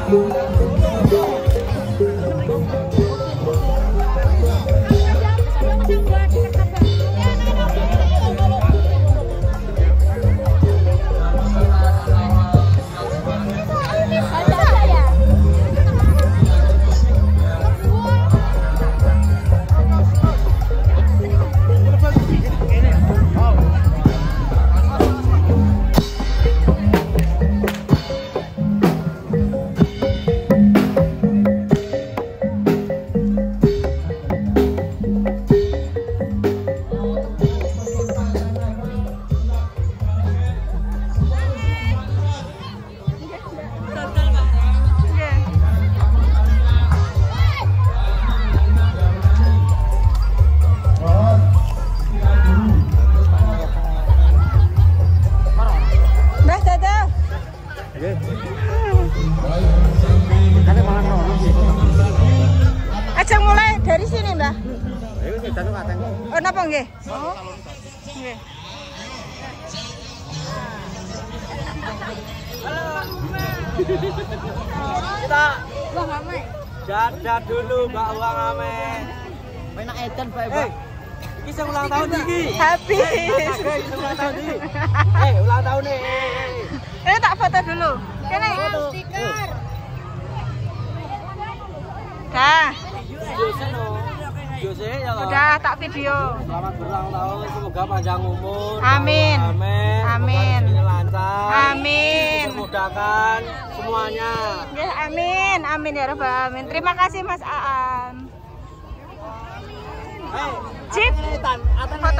Ajeng mulai dari sini, Mbah. Oh, napa nggih? Oh. Nggih. Kita Uang ame. jajan dulu Mbak Uang ame. Enak edan Pak, Mbak. Iki sing ulang tahun iki. Habis. Iki ulang tahun iki. Ulang tahun nih. Ini tak foto dulu. Kene stiker. Dah. Udah tak video. Selamat berulang tahun, semoga panjang umur. Amin. Amin. Amin. Lancar. Amin. Dimudahkan semuanya. Nggih, amin. Amin ya rabbal alamin. Terima kasih Mas Aan. Cip. Foto.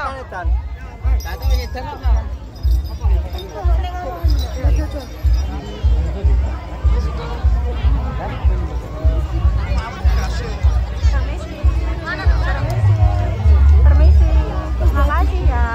Permisi. Makasih ya.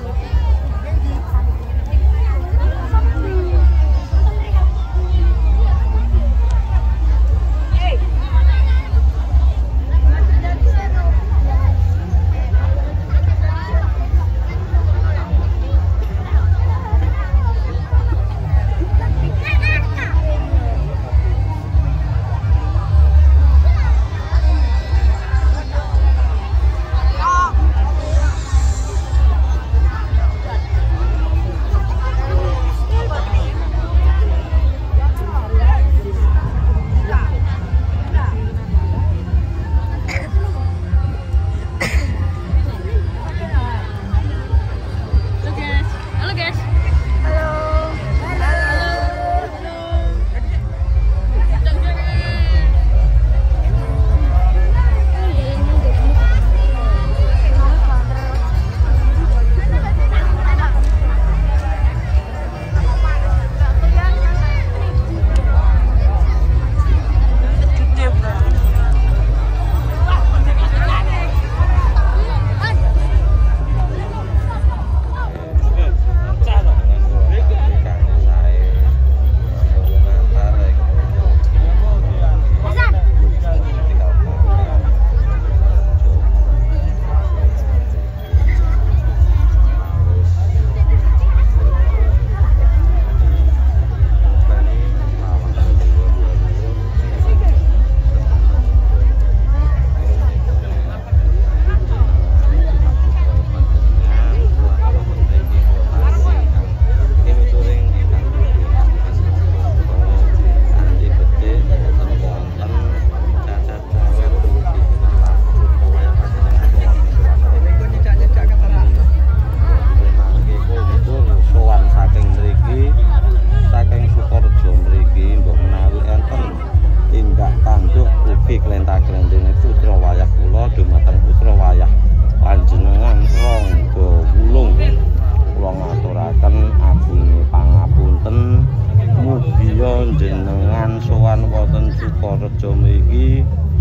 Sukorejo mriki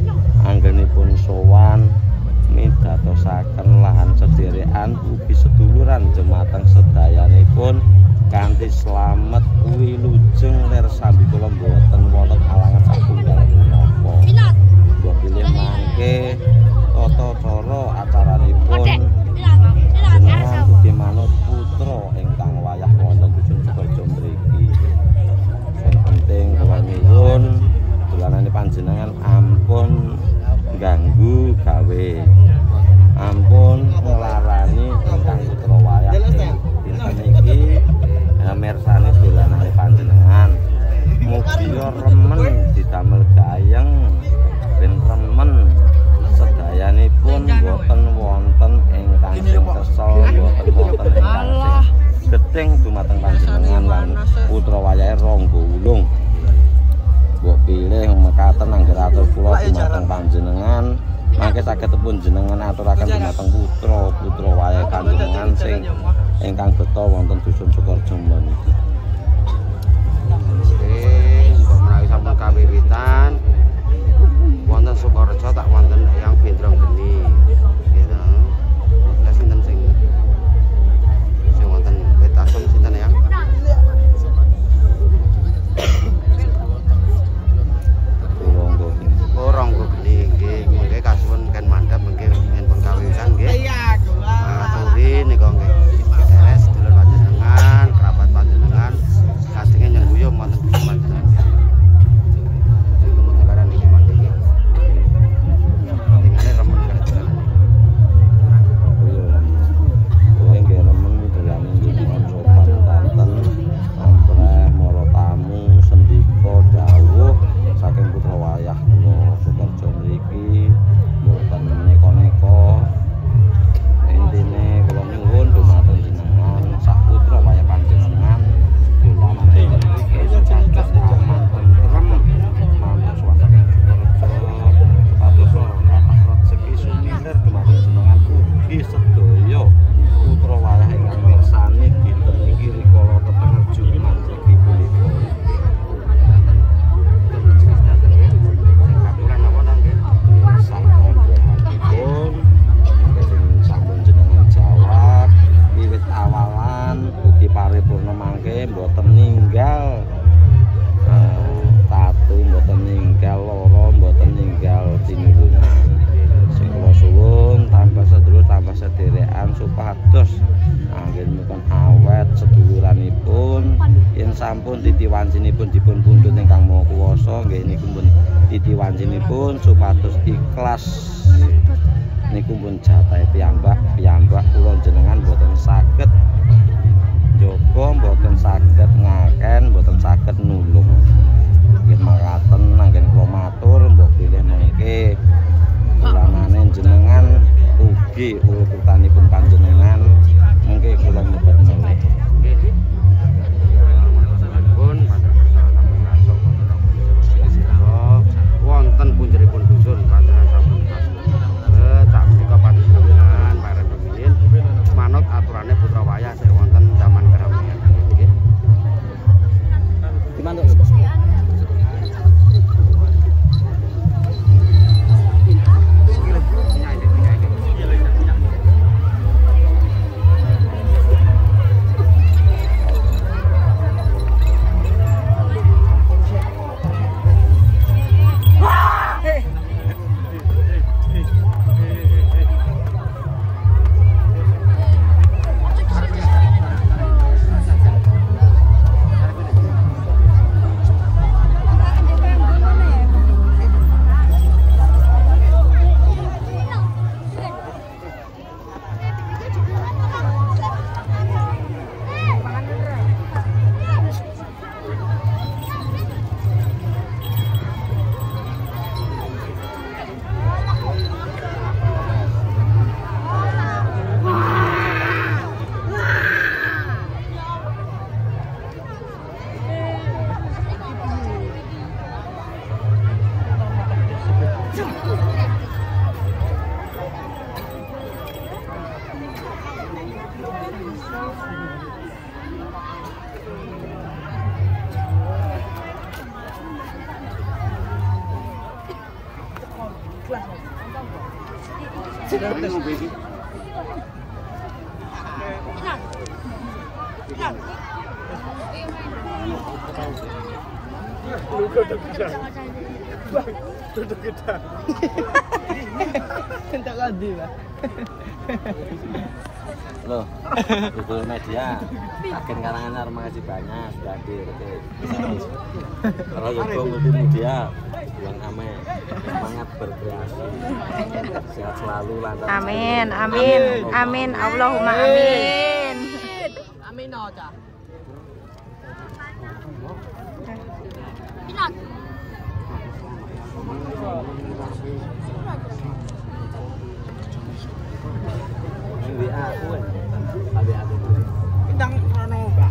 anggenipun sowan midhatosaken lahan sederekan ugi seduluran jemateng sedayanipun kanthi slamet wilujeng lir sambi kula mboten wonten alangan satunggal punapa. Kula pilih mangke tata cara acaranipun jenengan ugi manut putra ingkang wayah wonten dusun Sukorejo mriki. Sing penting kula nyuwun panjenengan ampun ganggu gawe, ampun ngelarani ingkang putra wayah dinten iki mirsani dolanane panjenengan. Mugi remen didamel gayeng ben remen sedayanipun boten wonten ingkang sing kesel, boten wonten ingkang sing geting dumateng panjenengan lan putra wayahe Rangga Wulung. Mbok pilih mekaten angger atur kula dumateng panjenengan, mangke saged pun jenengan aturaken dumateng putra wayahe panjenengan sing ingkang beta wonten dusun Sukorejo meniki. Mbok menawi sampun kawiwitan wonten Sukorejo tak wonten yang Bentrong Geni. Gitu. Lah sinten sing wonten Wetasem sinten yang? Rangga Geni nggih, mengke kasuwun ken mandhap mengke yen pun kawiwitan nggih. Aturi nika nggih. Deres dulur panjenengan, kerabat panjenengan, kadenge nyengguyu wonten panjenengan. Kemudaran iki mangke nggih. Tingane remen kalian. Kowe nggih remen dolane jenengan sopan tanten, ampreh mara tamu sendika dawuh saking putra wayah kula Sukorejo mriki mboten neko-neko. Intine kula nyuwun dumateng jenengan sak putra wayah panjenengan dolanan ing mriki supados aman tentrem mantuk suasana saking Sukorejo supados kathah rezeki sumilir dumateng jenengan ugi sedaya putra wayah ingkang mirsani dinten iki rikala tetenger Jumat legi punika. Sampun jenengan jawab wiwit awalan ugi paripurna mangke mboten ninggal tatu, mboten ninggal lara, mboten ninggal tinulungan. Sing kula suwun tambah sedulur tambah sederekan supados anggenipun awet seduluranipun yen sampun titi wancinipun dipun pundhut ingkang Maha Kuwasa nggih niku pun titi wancinipun supados ikhlas. Niku pun jatahe piyambak kula jenengan mboten saged njaga, mboten saged ngaken, mboten saged nulung. Nggih makaten anggen kula matur mbok pilih mengke dolanane jenengan ugi urutanipun panjenengan mengke kula mlebet meneh. Wonten punjeripun dusun panjenengan sampun tak menika panjenengan bareng rumiyin manut aturane putra wayah sing wonten zaman keramian nggih. Dimantuk. Duduk kita. Entak lagi, Pak. Loh, Google Media. Agen karangan makasih banyak sudah hadir. Kalau Google Multimedia yang amin, semangat berkreasi, sehat selalu lancar. Amin, amin, amin, Allahumma amin. Amin aja. Ini aku ada Bintang ano ba?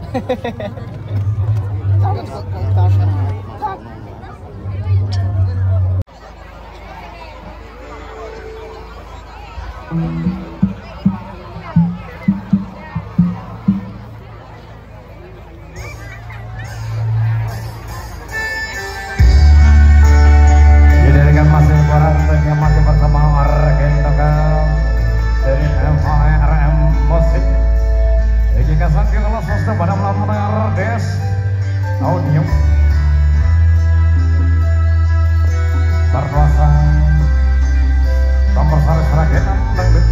Didirikan masih yang masih bersama Argen Togel dari MHRM Musik. Jika sang kelas swasta pada malam RDS Audio berkuasa nomor satu seragetan dangdut.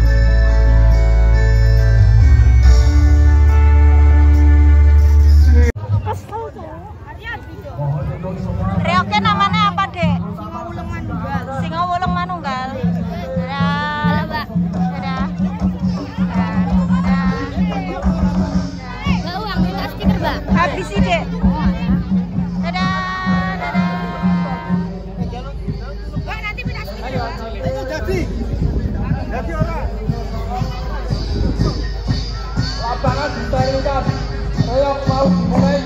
Reoke namanya apa, Dek? Singa Wulung Manunggal. Dadah. Dadah. Dadah. Enggak uang, minta stiker, Mbak. Habis sih, Dek. Dadah. Dadah. Mbak, nanti minta stiker. Jadi orang. Lapangan disterilkan. Saya mau dimulai.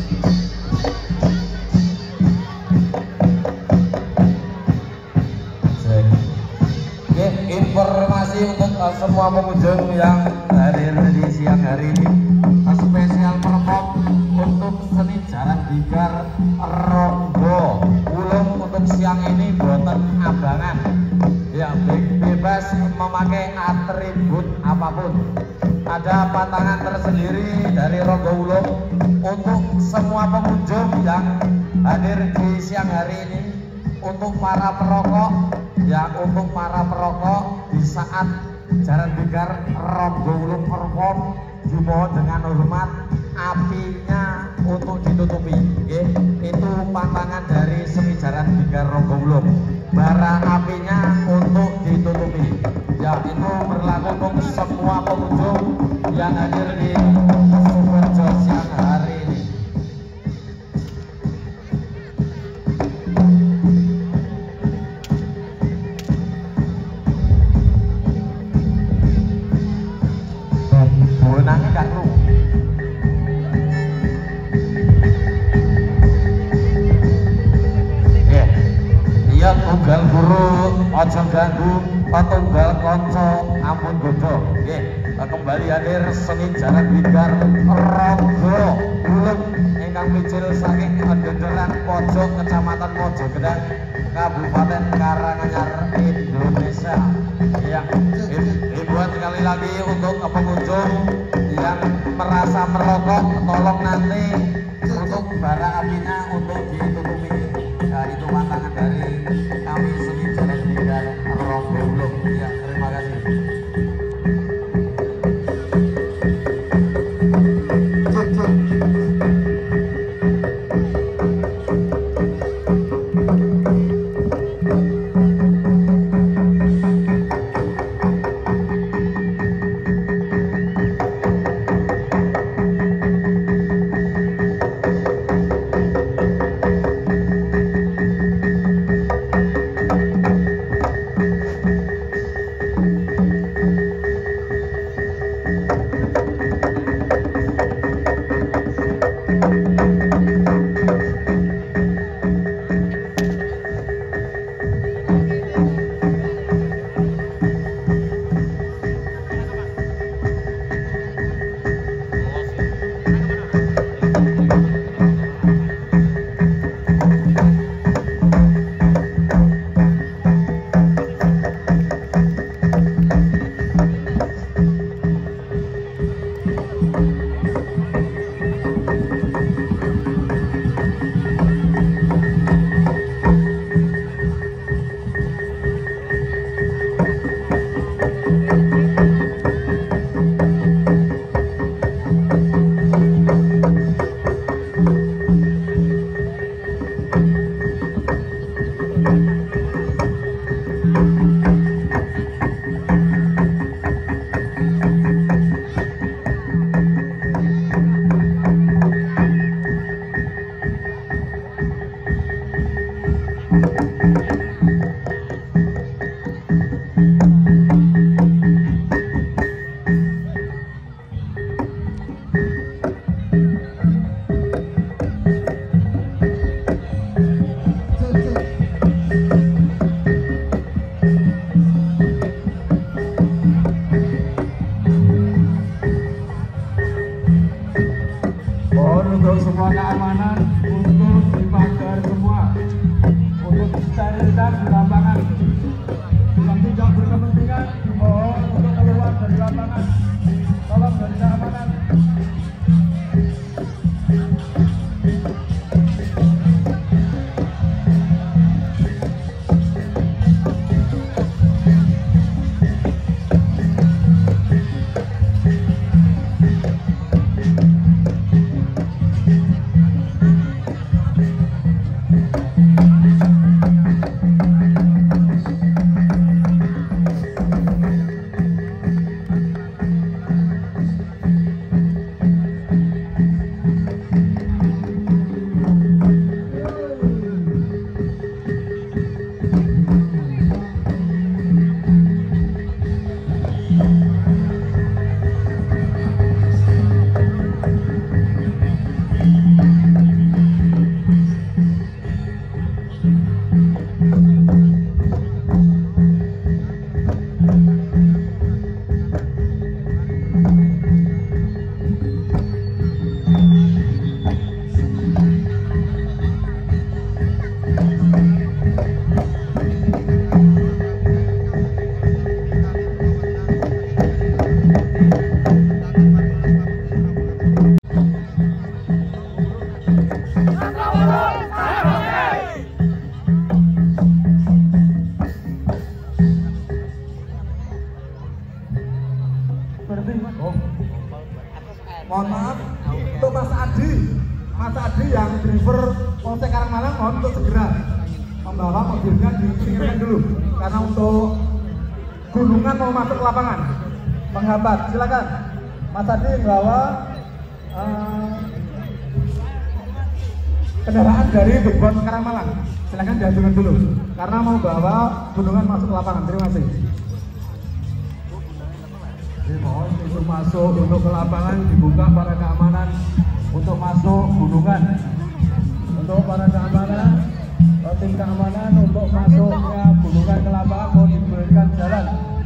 Informasi untuk semua pengunjung yang hadir di siang hari ini, spesial perform untuk seni jaran digar Ronggo Wulung untuk siang ini boten abangan ya, bebas memakai atribut apapun. Ada pantangan tersendiri dari Ronggo Wulung untuk semua pengunjung yang hadir di siang hari ini. Untuk para perokok ya, untuk para perokok di saat jaran digar Ronggo Wulung perform dimohon dengan hormat apinya untuk ditutupi. Itu pantangan dari seni jaran digar Ronggo Wulung, bara apinya untuk ditutupi ya. Itu berlaku untuk semua pengunjung yang hadir di Sukoharjo siang hari ini. Benangnya gak kru. Iya, tunggal guru ojo ganggu, tunggal konco ampun godo. Kembali hadir seni jaran digar Ronggo Wulung ingkang micil saking Denderan Pojok, Kecamatan Mojogedang, Kabupaten Karanganyar, Indonesia. Ya, himbauan sekali lagi untuk pengunjung yang merasa merokok, tolong nanti untuk bara apinya untuk ditutupi. Ya, itu pantangan dari kami seni jaran digar Ronggo Wulung. Ya, terima kasih. Untuk semua keamanan, untuk dipagar semua, untuk sterilitas di lapangan. Yang tidak berkepentingan dimohon untuk keluar dari lapangan. Tolong dari keamanan. Mohon maaf untuk Mas Adi yang driver Polsek Karangmalang, mohon untuk segera membawa mobilnya disingkirkan dulu karena untuk gunungan mau masuk ke lapangan menghambat. Silakan Mas Adi membawa kendaraan dari Dukbon Karangmalang. Silakan diajukan dulu karena mau bawa gunungan masuk ke lapangan. Terima kasih. Mohon untuk masuk untuk ke lapangan dibuka para keamanan untuk masuk gunungan. Untuk para keamanan, tim keamanan untuk masuknya gunungan ke lapangan mohon diberikan jalan.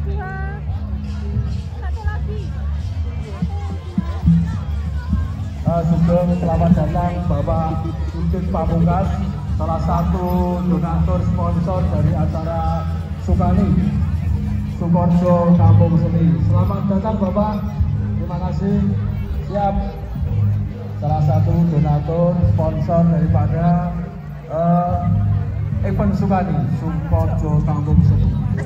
Sugeng selamat datang Bapak Ucit Pamungkas, salah satu donatur sponsor dari acara Sukani Sukorjo Kampung Seni. Selamat datang Bapak, terima kasih. Siap, salah satu donatur sponsor daripada event Sukani Sukorjo Kampung Seni.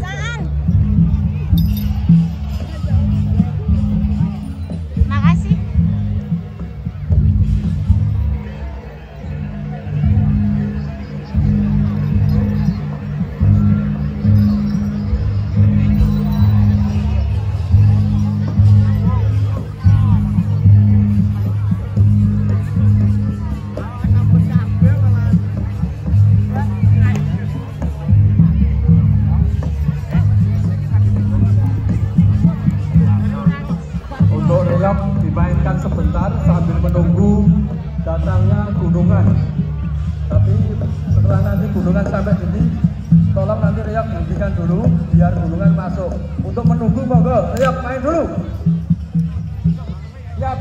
Makasih. Dimainkan sebentar sambil menunggu datangnya gunungan. Tapi setelah nanti gunungan sampai sini, tolong nanti Riok hentikan dulu biar gunungan masuk. Untuk menunggu monggo Riok main dulu. Siap.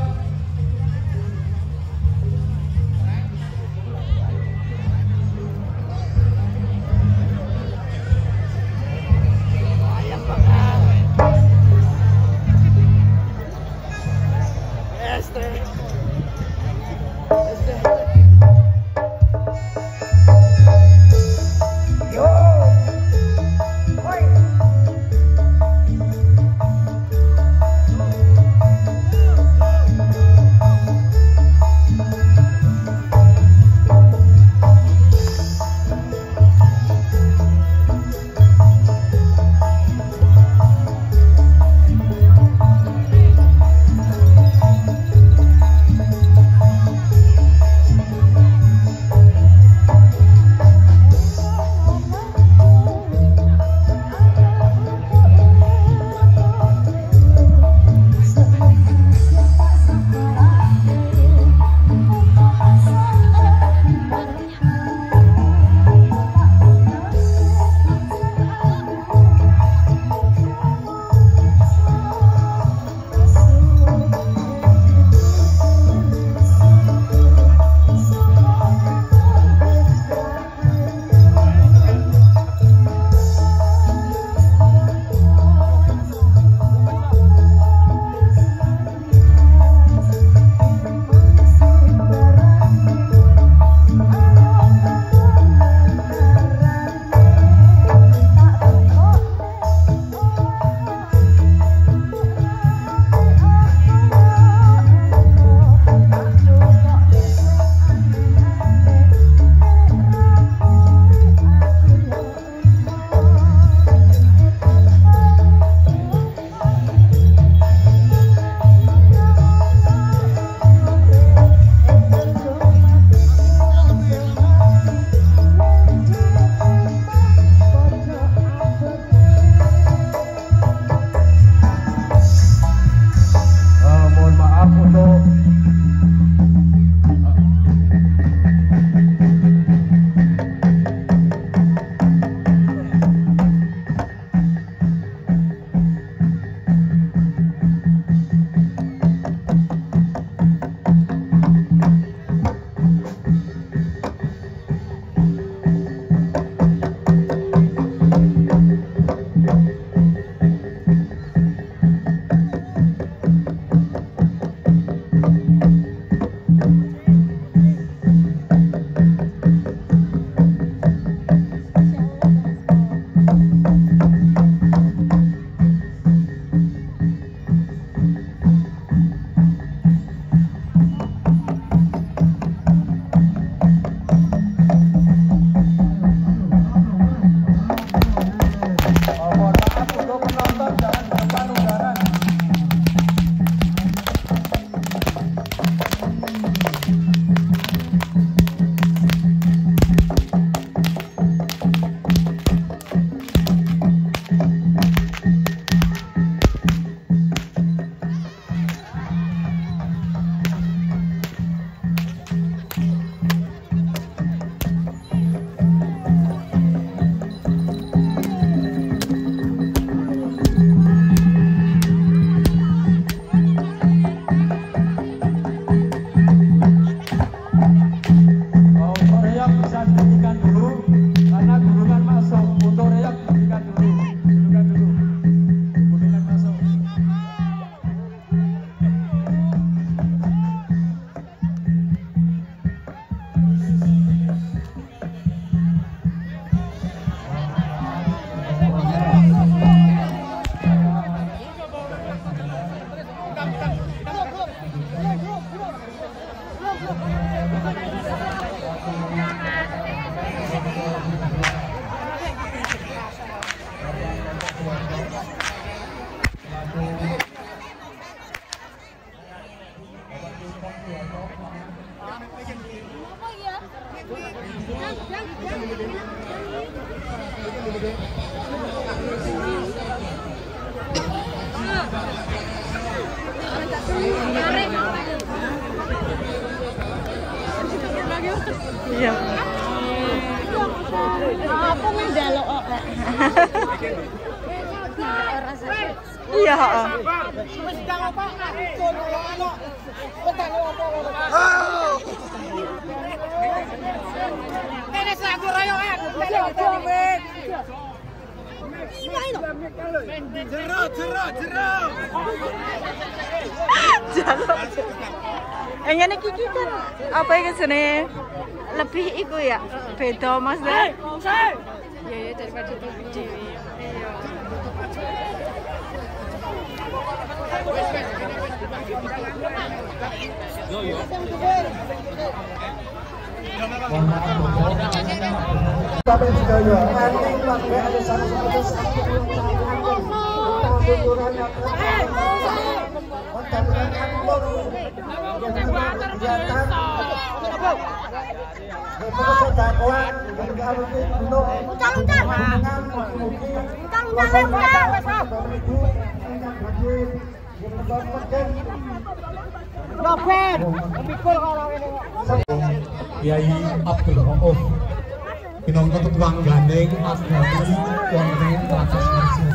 Iya. Apa mendelok kok. Iya, heeh. Wis ndang apa? Tenis lagu rayoan. Jero. Ngene iki kan apa iki jenenge? Lebih iku ya. Beda Mas. Ya ya daripada TV dhewe. Iya. Yo yo. Sampai sedaya ending warga ada satu-satu Kiai Abdul Rauf pinangka ketua gandeng asdami wonten Plaza Senayan.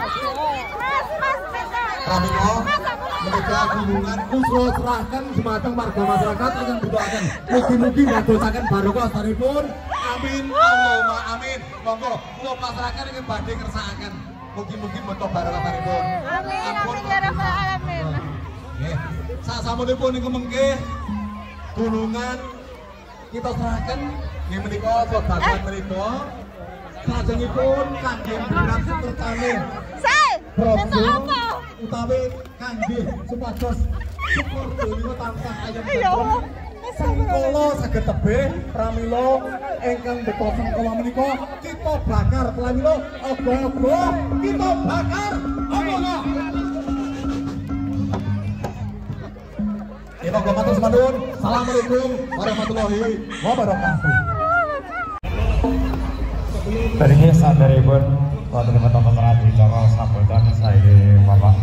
Pramila menika gunungan kusro serahkan semateng warga masyarakat ingkang berdoaken mugi-mugi ngadosaken barokah sanipun. Amin Allahumma amin. Monggo kula pasrahaken ingkang badhe kersakaken mugi-mugi menika barokah sanipun. Amin ya rabbal alamin. Nggih. Sasampunipun niku mengke gunungan kita serahkan nggih menika sedaya menika salajengipun kangge berat setertane apa utawi kangge supados syukur menika tansah ayem sengkala saged tebih pramila ingkang beto sengkala menika kita bakar pramila ogo-ogo kita bakar ogo-ogo. Ya Pak Matur Semandun. Assalamualaikum warahmatullahi wabarakatuh. Tadi sadaripun waktu teman-teman radio cara sambutan saya Bapak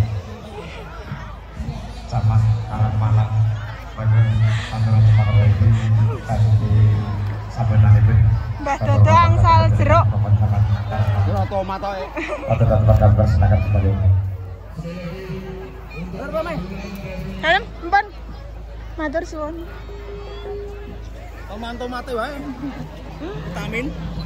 Camat Karangmalang bagian panturan Sumatera ini kasih sambutan itu. Mbah Dodo angsal jeruk. Jeruk tomat ae. Atau tempat bersenakan sebagai. Kalem, empun. Matur suwun. Tomat-tomate wae. Vitamin.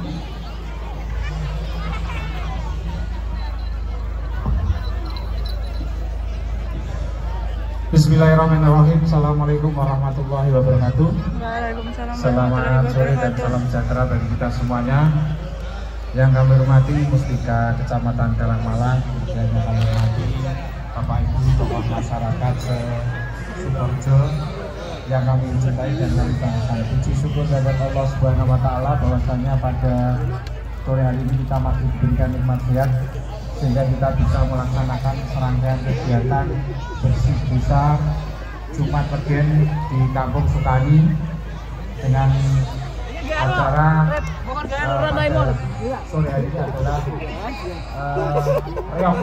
Bismillahirrahmanirrahim. Assalamualaikum warahmatullahi wabarakatuh. Waalaikumsalam. Selamat sore dan salam sejahtera bagi kita semuanya. Yang kami hormati Mustika Kecamatan Karangmalang, yang kami hormati Bapak Ibu tokoh masyarakat Sukoharjo yang kami cintai dan kami banggakan. Puji syukur kepada Allah Subhanahu wa taala bahwasanya pada sore hari ini kita masih diberikan nikmat sehat sehingga kita bisa melaksanakan serangkaian kegiatan bersih desa Jumat Pegen di Kampung Sukani dengan acara sore hari ini adalah reog.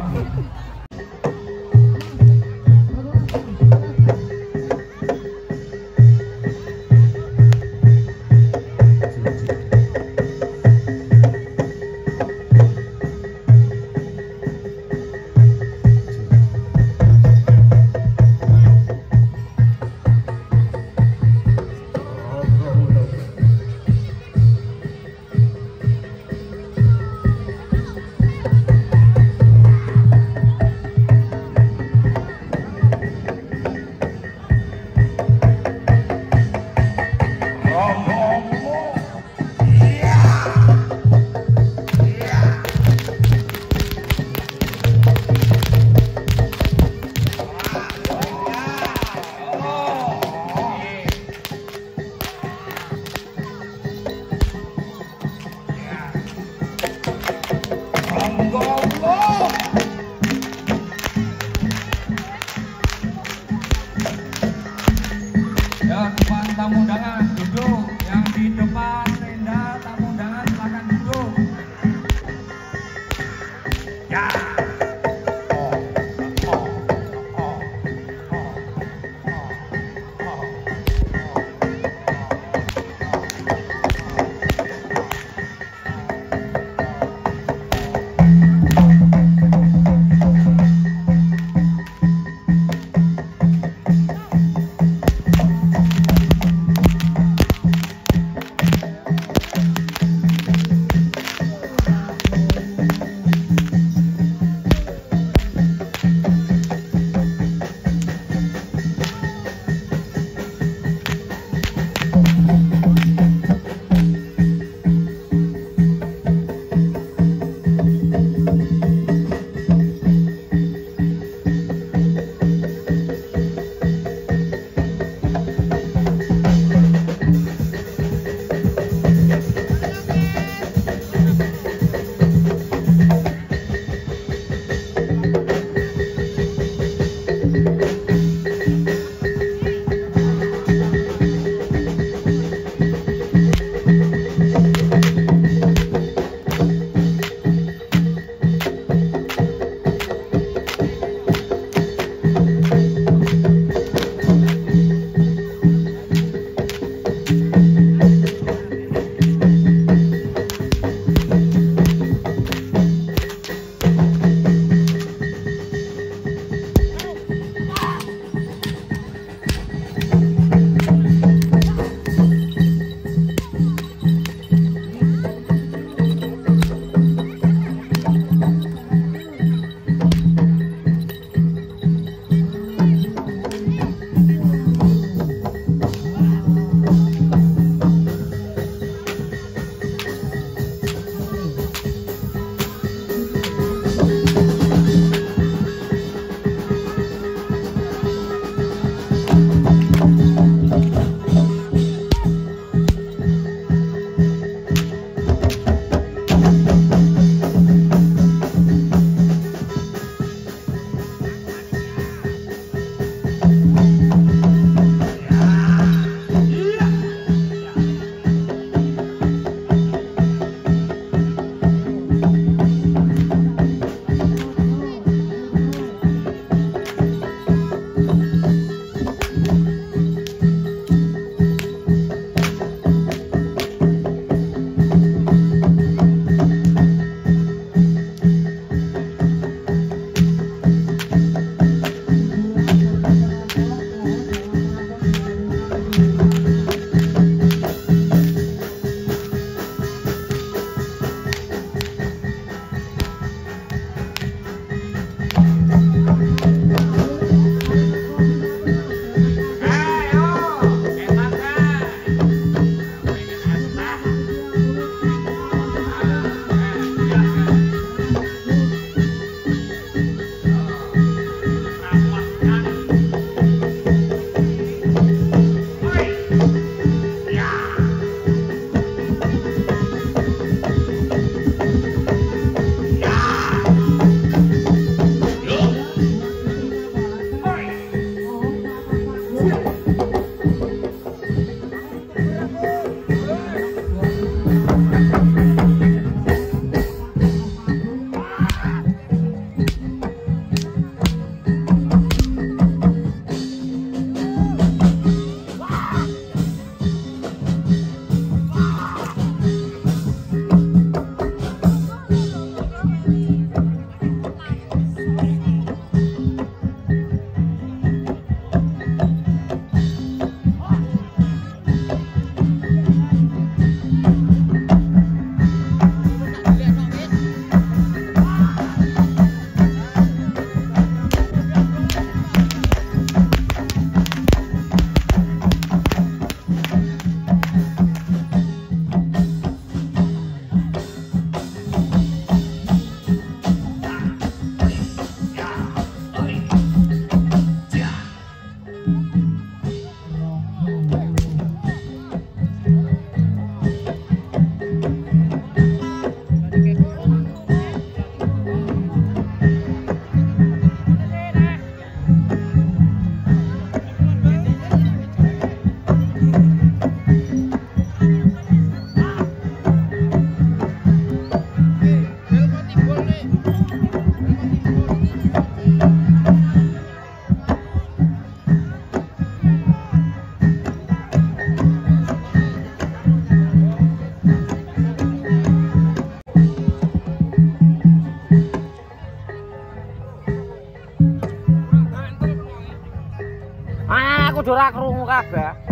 kudu ora krungu kabeh.